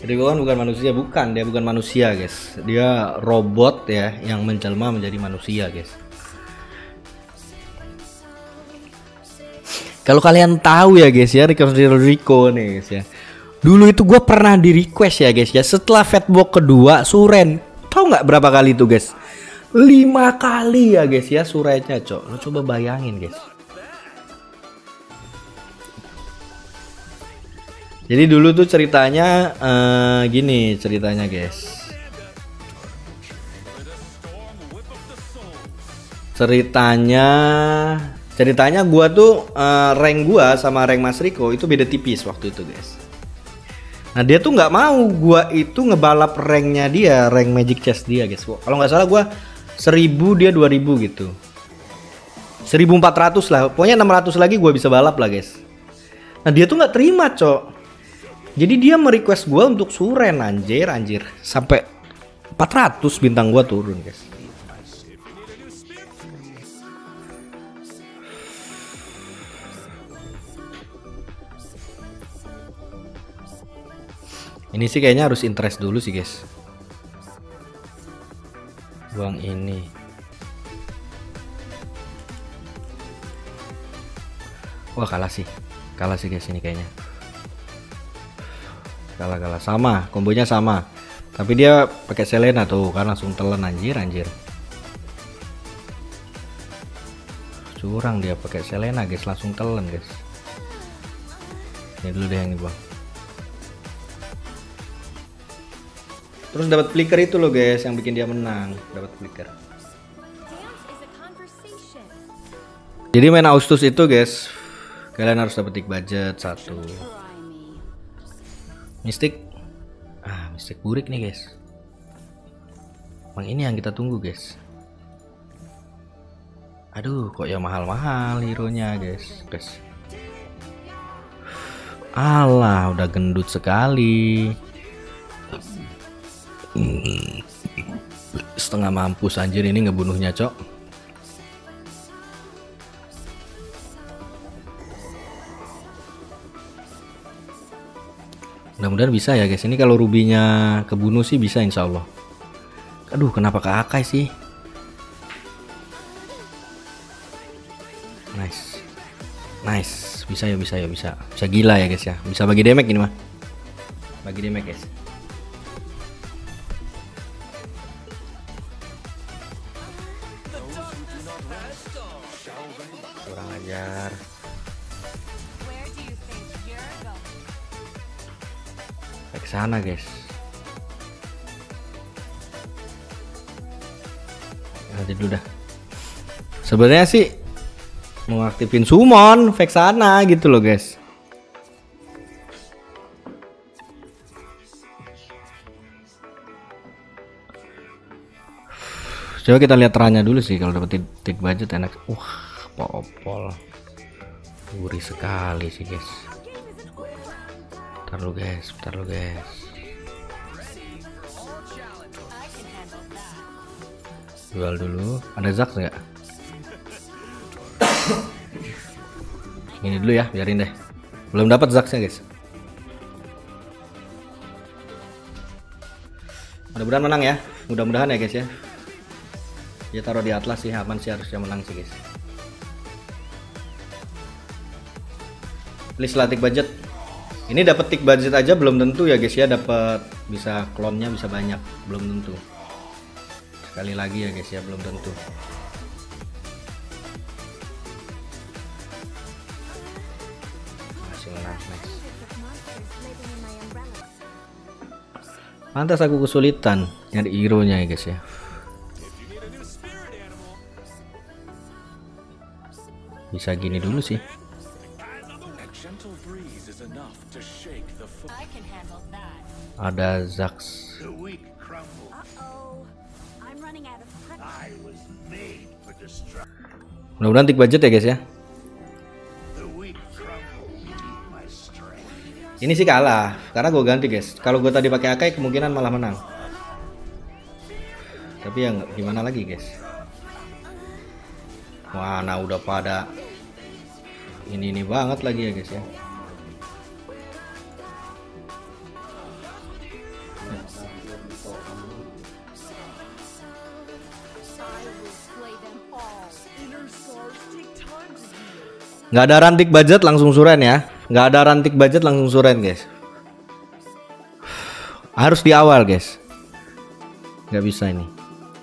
Riko kan bukan manusia, dia bukan manusia guys, dia robot ya yang menjelma menjadi manusia guys. Kalau kalian tahu ya guys ya, Rico nih guys ya, dulu itu gue pernah di request ya guys ya, setelah Fatbox kedua Suren, tahu nggak berapa kali itu guys? 5 kali ya guys ya Surennya cok, lo coba bayangin guys. Jadi dulu tuh ceritanya gini ceritanya guys. Ceritanya gua tuh rank gua sama rank Mas Riko itu beda tipis waktu itu guys. Nah dia tuh nggak mau gua itu ngebalap ranknya dia, rank Magic Chest dia guys. Kalau nggak salah gua 1000 dia 2000 gitu. 1400 lah, pokoknya 600 lagi gua bisa balap lah guys. Nah dia tuh nggak terima cok. Jadi dia merequest gue untuk Suren anjir sampai 400 bintang gue turun guys. Ini sih kayaknya harus interest dulu sih guys. Buang ini. Wah kalah sih guys ini kayaknya. Kalah sama, kombonya sama. Tapi dia pakai Selena tuh kan langsung telan anjir. Curang dia pakai Selena guys, langsung telan guys. Ini dulu deh yang ini bang. Terus dapat flicker itu loh guys yang bikin dia menang, dapat flicker. Jadi main Austus itu guys, kalian harus dapat tick budget 1. Mistik burik nih guys. Bang ini yang kita tunggu guys. Aduh kok ya mahal-mahal hero-nya guys. Alah udah gendut sekali. Setengah mampus anjir ini ngebunuhnya cok. Mudah-mudahan bisa ya guys. Ini kalau rubinya kebunuh sih bisa insya Allah. Aduh kenapa ke Akai sih? Nice. Bisa gila ya guys ya. Bisa bagi damage ini mah. Bagi damage guys. Kurang ajar. Ke sana guys. Nanti dulu dah. Sebenarnya sih mau aktifin summon fake sana gitu loh guys. Coba kita lihat rannya dulu sih kalau dapat tick budget enak. Popol. Gurih sekali sih guys. Bentar lu guys. Jual dulu. Ada Zax nggak? Ini dulu ya, biarin deh. Belum dapat Zaxnya guys. Mudah-mudahan menang ya. Mudah-mudahan ya guys ya. Dia taruh di Atlas sih, aman sih, harusnya menang sih guys. Please lah tick budget. Ini dapat tick budget aja belum tentu ya guys ya, dapat bisa klonnya bisa banyak, belum tentu. Sekali lagi ya guys ya, belum tentu. Masih menang, nice. Pantas aku kesulitan nyari hero-nya ya guys ya. Bisa gini dulu sih. Ada Zax. Mudah-mudahan tick budget ya guys ya. Ini sih kalah karena gue ganti guys. Kalau gue tadi pakai Akai kemungkinan malah menang. Tapi ya gimana lagi guys. Mana udah pada ini banget lagi ya guys ya. Nggak ada rantik budget langsung suren ya. Nggak ada rantik budget langsung suren guys. Harus di awal guys. Nggak bisa ini.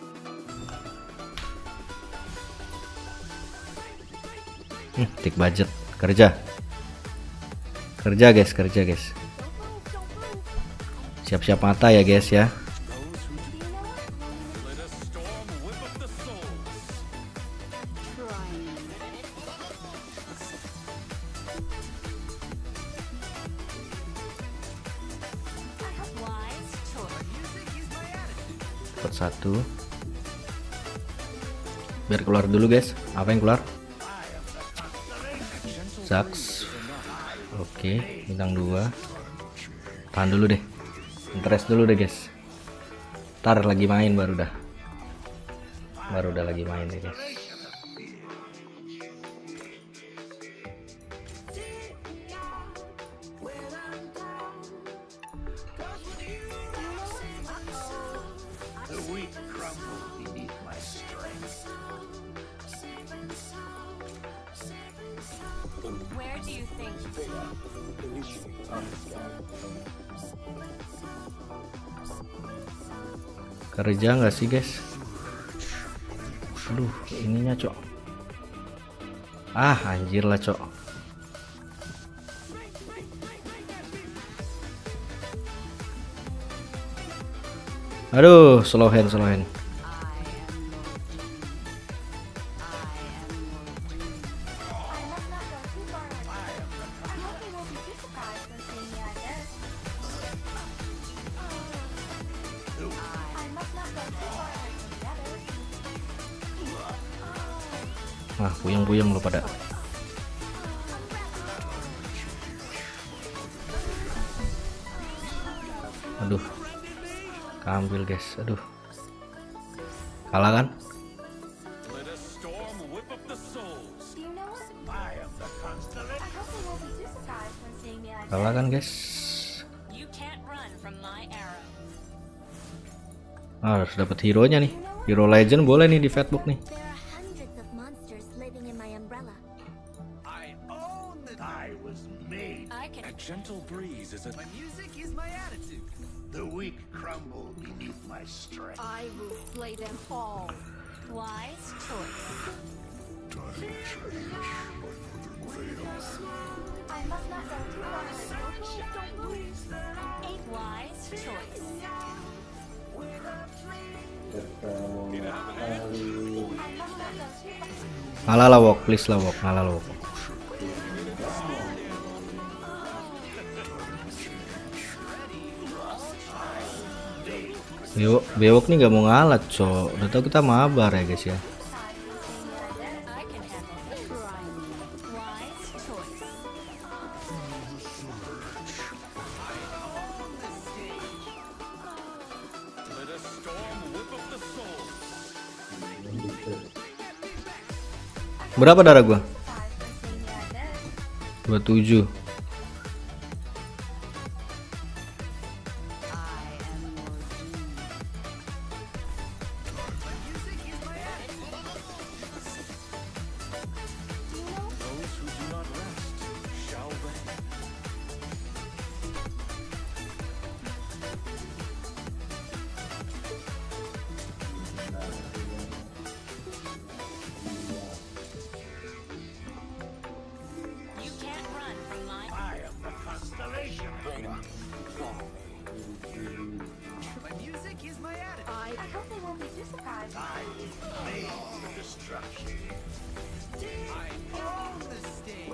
Tik budget. Kerja. Kerja guys, kerja guys. Siap-siap mata ya guys ya. Dapat satu. Biar keluar dulu guys. Apa yang keluar? Zax. Oke, bintang 2. Tahan dulu deh. Interest dulu deh guys. Ntar lagi main baru dah. Baru udah lagi main deh guys. Kerja nggak sih guys? Aduh, ininya cok. Ah anjir lah cok. Aduh, slow hand, slow hand. Nah, puyeng-puyeng lo pada. Aduh. Ambil guys. Aduh. Kalah kan? Kalah kan guys? Ah, harus dapat hero-nya nih. Hero legend boleh nih di Fatbook nih. Gentle breeze is my music is my attitude. The weak crumble beneath my strength. I will slay them all. Wise choice. I must not go too far. Wise choice. Ngalah lah walk, please lah walk, ngalah lah walk. Bewok nih gak mau ngalah cok. Udah tau kita mabar ya guys ya. I can handle it. Wise choice. Let a storm whip up the soul. Berapa darah gua? 27. Those who do not rest shall reign. You can't run from my. I am the constellation. My music is my attitude. I hope they won't be too surprised. I was made for destruction. I own the stage.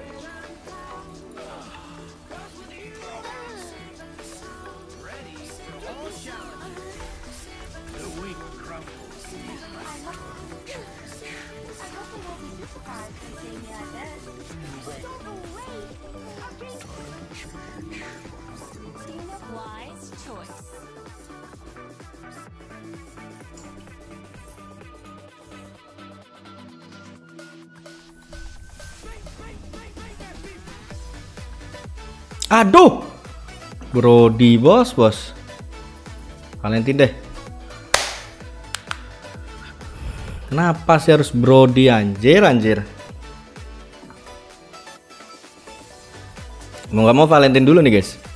Ready for all challenges. The weak crumble beneath my I hope they won't be too surprised when seeing me like this. Don't away! Do you know Wise choice. Aduh. Brody bos. Valentin deh. Kenapa sih harus Brody anjir? Mau nggak mau Valentine dulu nih guys.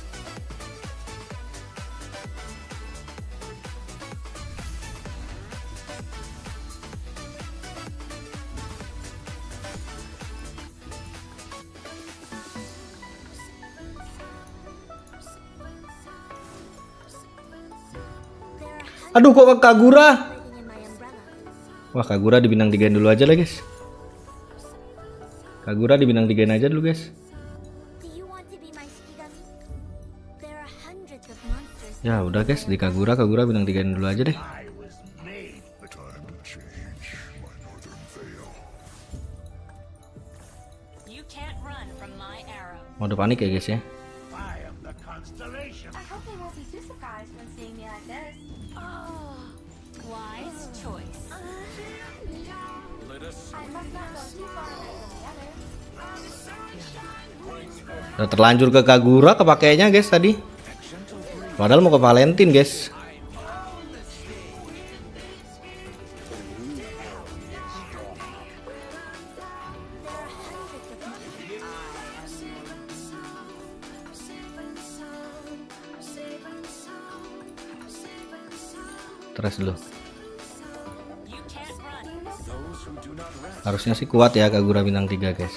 Aduh kok Kagura. Living in my umbrella. Wah Kagura di bintang 3 dulu aja lah guys. Kagura di bintang 3 aja dulu guys. Do you want to be my Shikigami? There are hundreds of monsters. Ya udah guys, di Kagura bintang 3 dulu aja deh. I was made for time to change my northern veil. You can't run from my arrow. Mode panik ya guys ya. I am the constellation. I hope they won't be too surprised when seeing me like this. Oh, wise choice. I must not go too far away from the others. Udah terlanjur ke Kagura kepakainya guys tadi. Padahal mau ke Valentine guys. Terus dulu. You can't run. Harusnya sih kuat ya Kagura bintang 3 guys.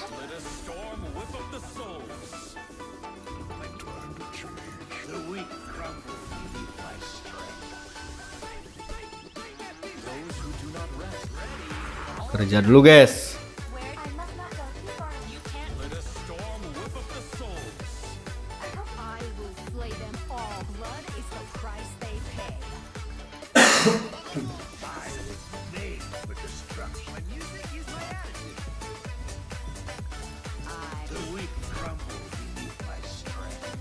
The weak crumble beneath my strength. Kerja dulu guys. Where I must not go too far away. you can't I will slay them all. Blood is the price they pay. Made for destruction. My music is my attitude. The weak crumble beneath my strength.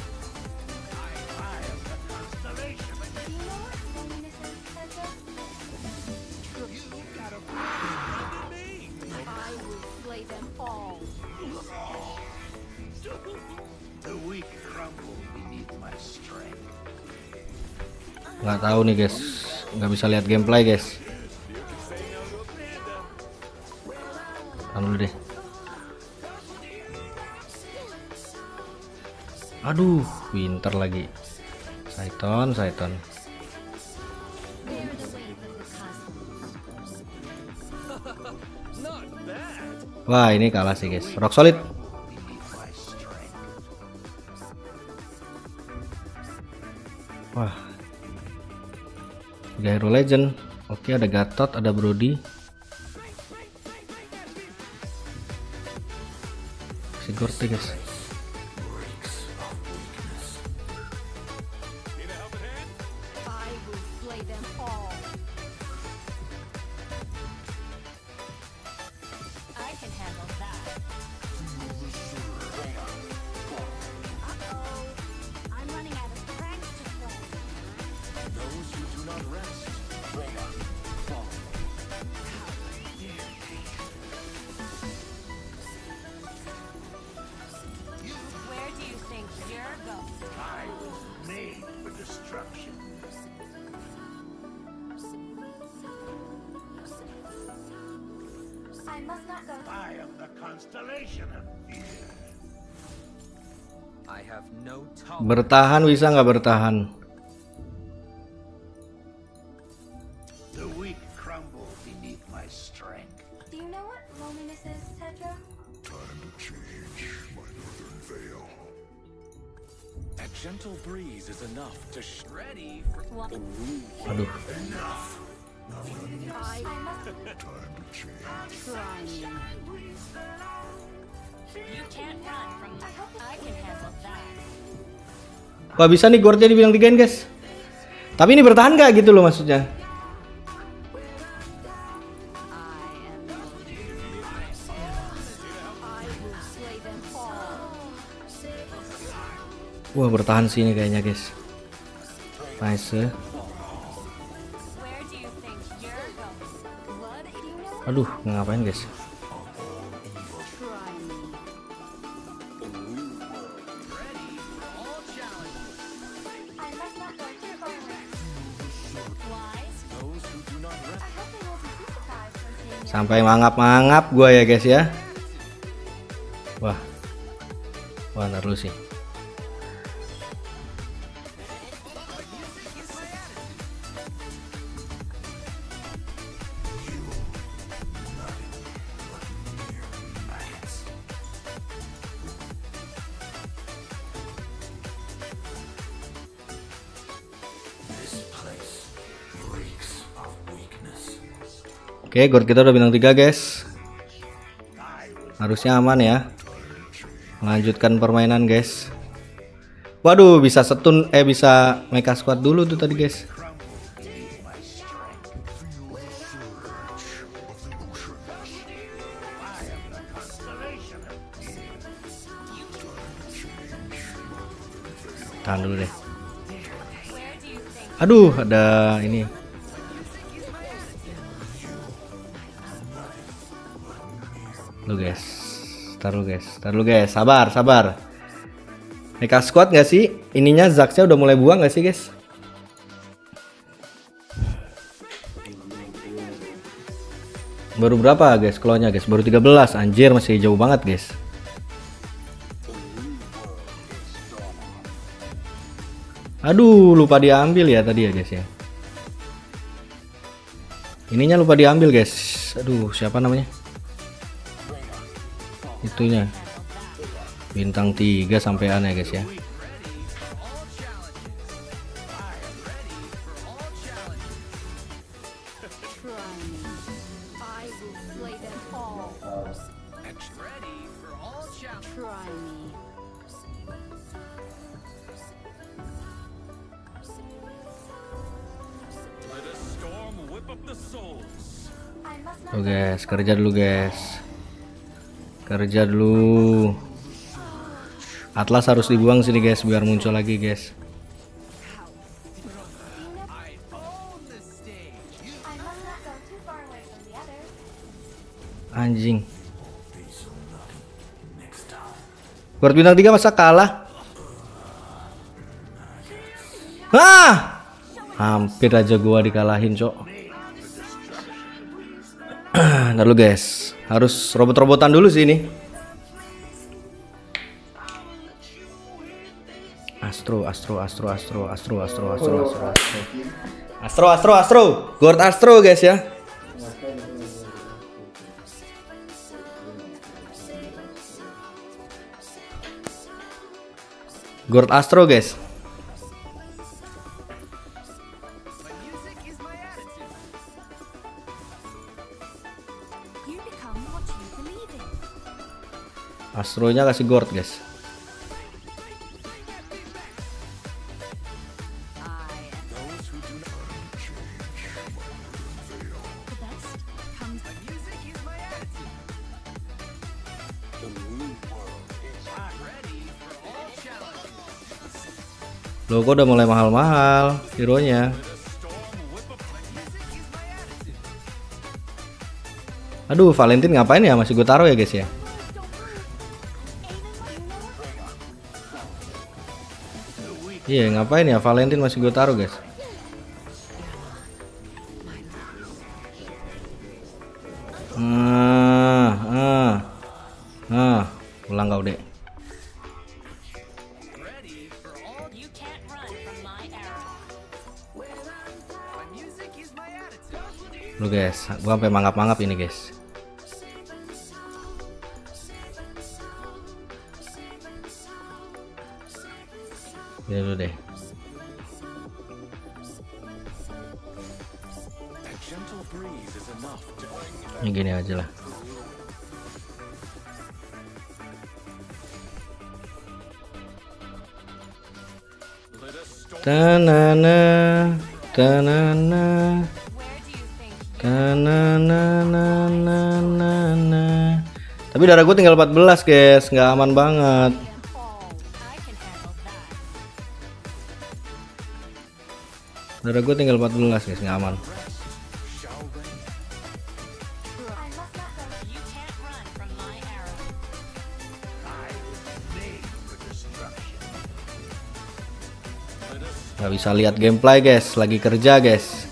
I am the constellation. Do you know what loneliness is, Sensei? I will slay them all. The weak crumble beneath my strength. Nggak tahu nih guys. Nggak bisa lihat gameplay guys. Tahan dulu deh. Aduh, pinter lagi. Saiton. Wah, ini kalah sih guys. Rock solid. Wah. Tiga hero legend. Oke, ada Gatot, ada Brody. Sigurd guys. I will slay them all. I can handle that. Uh-oh. I'm running out of pranks to play. Where do you think you're going? I was made for destruction. I must not go. I am the constellation of fear. I have no tolerance. Bertahan bisa nggak bertahan? The weak crumble beneath my strength. Do you know what loneliness is, Tetra? Time to change my northern veil. A gentle breeze is enough to ready for What? Aduh. I must Time to change. try me. You can't run from my I can handle that. Wah bisa nih Gordnya dibilang 3 guys. Tapi ini bertahan nggak gitu loh maksudnya. Wah bertahan sih ini kayaknya guys. Nice. Where do you think you're going? Blood in your Aduh ngapain guys? I must not go too far away. wise. those who do not rest. I hope they won't be too surprised when seeing me. Sampai mangap-mangap gua ya guys ya. Wah. Wah, ntar dulu sih. Oke, gold kita udah bintang 3 guys. Harusnya aman ya. Melanjutkan permainan guys. Waduh, bisa stun, bisa mecha squad dulu tuh tadi guys. Tahan dulu deh. Aduh, ada ini. Lu guys, taruh guys, sabar. Mecha squad nggak sih? Ininya Zaxnya udah mulai buang nggak sih guys? Baru berapa guys clawnya guys? Baru 13, anjir masih jauh banget guys. Aduh, lupa diambil ya tadi ya guys ya. Ininya lupa diambil guys. Aduh, siapa namanya? Itunya bintang 3 sampean ya guys ya. Tuh guys, kerja dulu guys. Kerja dulu. Atlas harus dibuang sini guys biar muncul lagi guys. Anjing. Guard bintang 3 masa kalah? Hampir aja gua dikalahin, cok. Ntar dulu guys. Harus robot-robotan dulu sih ini. Astro. Guard Astro guys ya. Guard Astro guys. Astronya kasih guard guys. Loh, kok udah mulai mahal-mahal hero-nya. Aduh, Valentine ngapain ya? Masih gue taruh ya guys ya. Iya, ngapain ya? Valentine masih gue taruh guys. Pulang kau dek. Lu guys, gua sampai mangap-mangap ini guys. Ini dulu deh. Ini gini aja lah. Tanana, tanana, tanana. Tapi darah gue tinggal 14 guys, nggak aman banget. Darah gue tinggal 14 guys, nggak aman. Nggak bisa lihat gameplay guys, lagi kerja guys.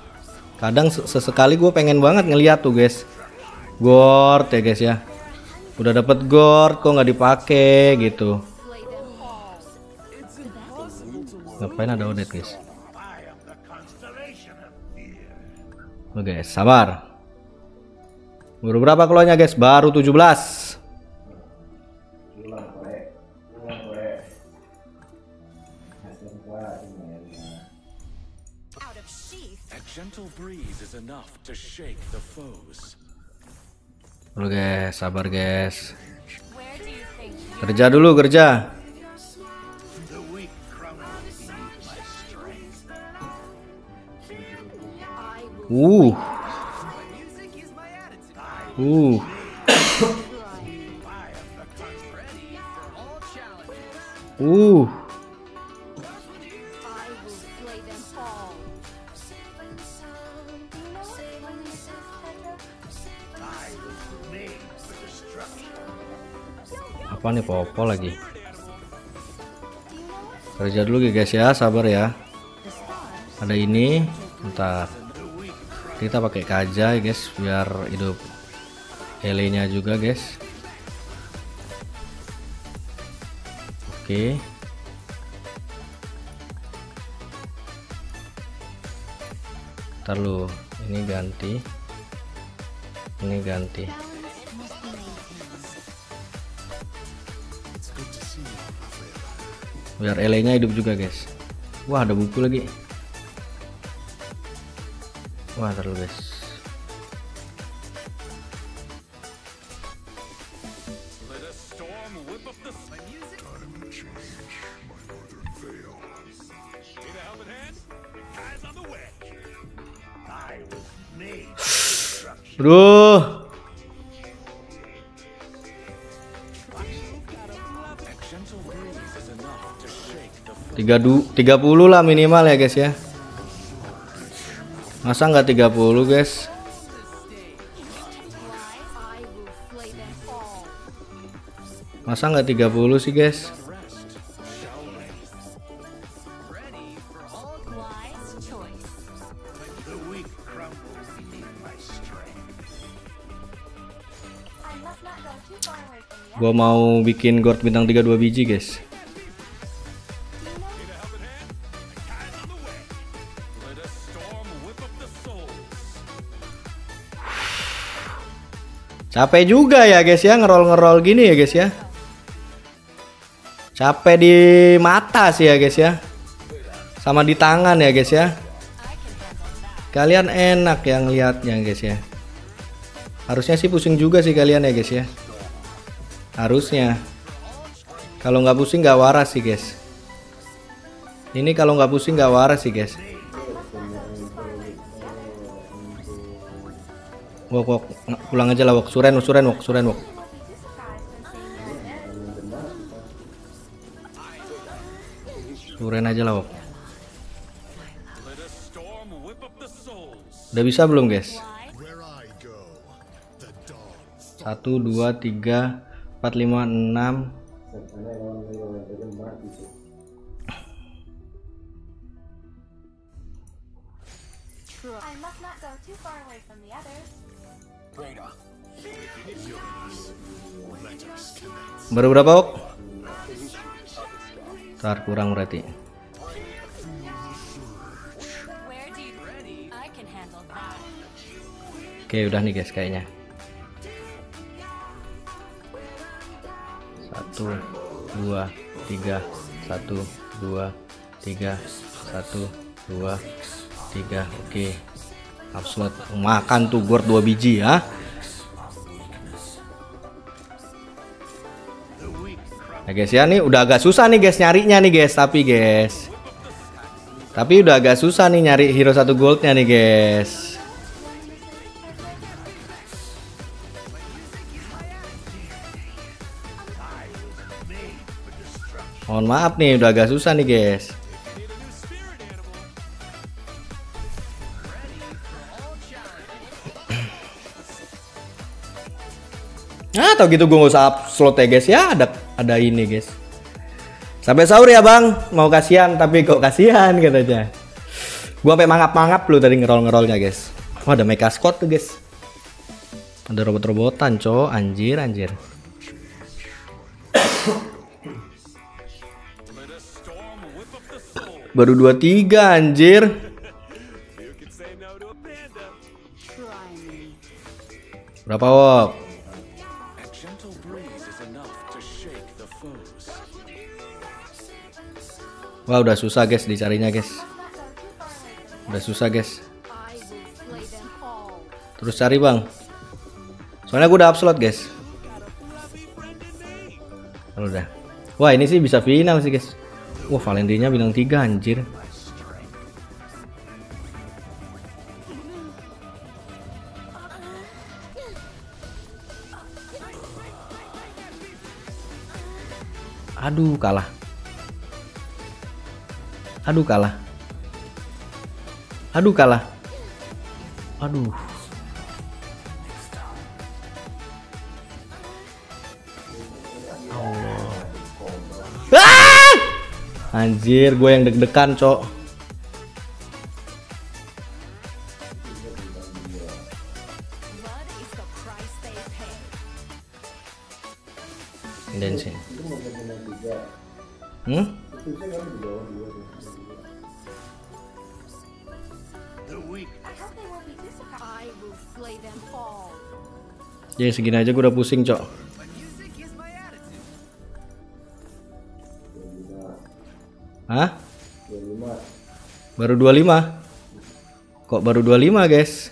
Kadang sesekali gue pengen banget ngeliat tuh guys, guard ya guys ya. Udah dapat gold kok nggak dipakai gitu. Slay them all. Ngapain ada Odette guys? I am the constellation of fear. Oke guys, sabar. Baru berapa keluarnya guys? Baru 17. Out of sheath. A gentle breeze is enough to shake the foes. Dulu guys, sabar guys. Where do you think Kerja dulu, kerja. The weak crumble beneath my strength. Uh. I Uh. will slay them all. I was made for destruction. Apa nih Popo lagi? Kerja dulu guys ya, sabar ya. Ada ini, bentar. Kita pakai kaja guys biar hidup Elenya juga guys. Oke. Ntar lu, ini ganti. Ini ganti. Biar Elenya hidup juga guys. Wah ada buku lagi. Wah ntar dulu guys. Let a storm whip up the music. Need a helping hand? Eyes on the way. I was made for destruction. Bro, A gentle breeze is enough to shake the foes. 30 lah minimal ya guys ya. Masa nggak 30 guys? I will slay them all. Masa nggak 30 sih guys? wise choice? The weak crumble beneath my strength. I must not go too far away from the Gua mau bikin gold bintang 32 biji guys. Need a helping hand? Eyes on the way. Let a storm whip up the souls. Capek juga ya guys ya ngerol-ngerol gini ya guys ya. Capek di mata sih ya guys ya. Sama di tangan ya guys ya. Kalian enak yang lihatnya guys ya. Harusnya sih pusing juga sih kalian ya guys ya. Harusnya. Kalau nggak pusing nggak waras sih guys. Ini kalau nggak pusing nggak waras sih guys. Wok, pulang aja lah wok. Suren wok. Suren aja lah wok. Let a storm whip up the souls. Udah bisa belum guys? 1, 2, 3, 4, 5, 6. I must not go too far away from the others. Baru berapa wok? Ntar kurang berarti. Where do you I can handle that. Oke udah nih guys kayaknya. 1, 2, 3, 1, 2, 3, 1, 2, 3. Oke. Upslot makan tuh gourd 2 biji ya. Nah guys ya nih udah agak susah nih guys nyarinya nih guys, tapi udah agak susah nih nyari hero 1 goldnya nih guys. Mohon maaf nih udah agak susah nih guys. Nah, tau gitu gue nggak usah upload ya guys ya, ada ini guys. Sampai sahur ya bang, mau kasihan tapi kok kasihan katanya. Gue sampai mangap-mangap lu tadi ngerol-ngerolnya guys. Wah ada mecha squad tuh guys. Ada robot-robotan cow, anjir. Baru 23 anjir. Berapa Wok? A gentle breeze is enough to shake the foes. Wah udah susah guys dicarinya guys. Udah susah guys. Terus cari bang. Soalnya gue udah up slot guys. Udah. Wah ini sih bisa final sih guys. Wah Valentina bilang 3 anjir. Aduh kalah. Aduh kalah. Aduh kalah. Aduh. Anjir, gue yang deg-degan, cok. Blood is the price they pay. Dan sih. The weak I hope they won't be too surprised. I will slay them all. Ya segini aja gue udah pusing, cok. Hah? Baru 25. Kok baru 25 guys?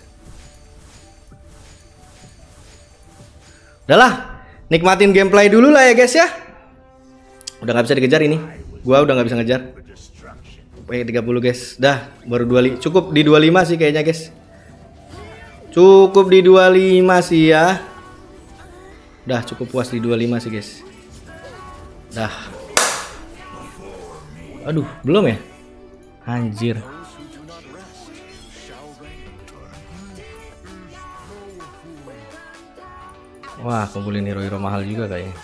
Udahlah, nikmatin gameplay dulu lah ya guys ya. Udah nggak bisa dikejar ini. Gua udah nggak bisa ngejar. Pakai 30 guys. Dah, baru 25. Cukup di 25 sih kayaknya guys. Cukup di 25 sih ya. Dah cukup puas di 25 sih guys. Dah. Aduh, belum ya? Anjir. Wah, kumpulin hero-hero mahal juga kayaknya.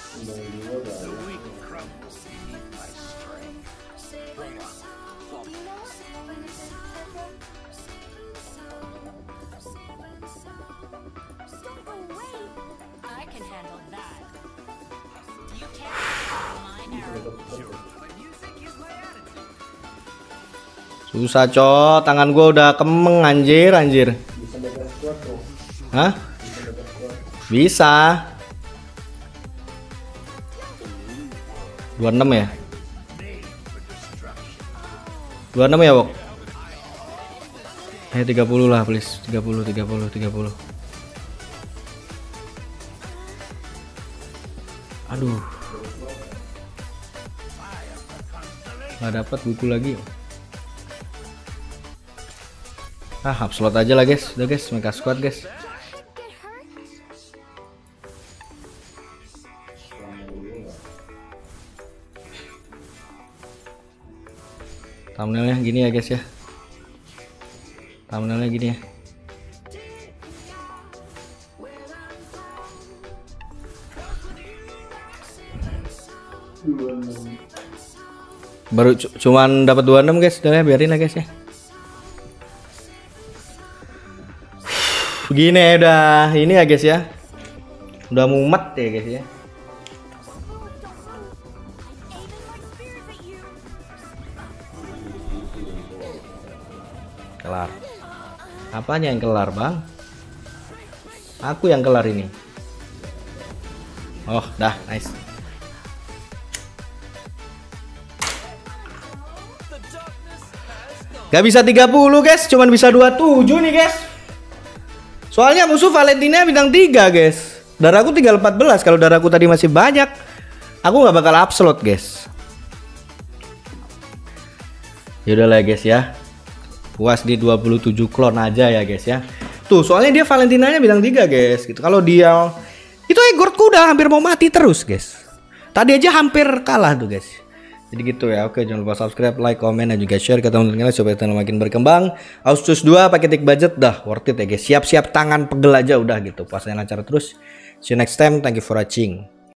I can handle that. You can't handle mine arrow. Susah, cok. Tangan gua udah kemeng anjir, anjir. Hah? Bisa. 26 ya? 26 ya, Wok? 30 lah, please. 30. Aduh. Nggak dapat buku lagi. Up slot aja lah guys. Udah guys, Mecha Squad guys. Thumbnailnya gini ya guys ya. Thumbnailnya gini ya. Baru cuman dapat 26 guys. Udah ya, biarin lah guys ya. Begini ya udah ini ya guys ya. Udah mumet ya guys ya. Kelar. Apanya yang kelar, Bang? Aku yang kelar ini. Oh, dah, nice. Gak bisa 30 guys, cuman bisa 27 nih guys. Soalnya musuh Valentina bintang 3 guys. Darahku tinggal 14. Kalau darahku tadi masih banyak, aku nggak bakal up slot guys. Yaudah lah guys ya. Puas di 27 klon aja ya guys ya. Tuh soalnya dia Valentinanya bintang 3 guys gitu. Kalau dia itu Egorku udah hampir mau mati terus guys. Tadi aja hampir kalah tuh guys. Jadi gitu ya. Oke, jangan lupa subscribe, like, comment, dan juga share ke teman-teman supaya channel makin berkembang. Ausus 2 pakai tick budget dah worth it ya guys. Siap-siap tangan pegel aja udah gitu. Puasanya lancar terus. See you next time. Thank you for watching.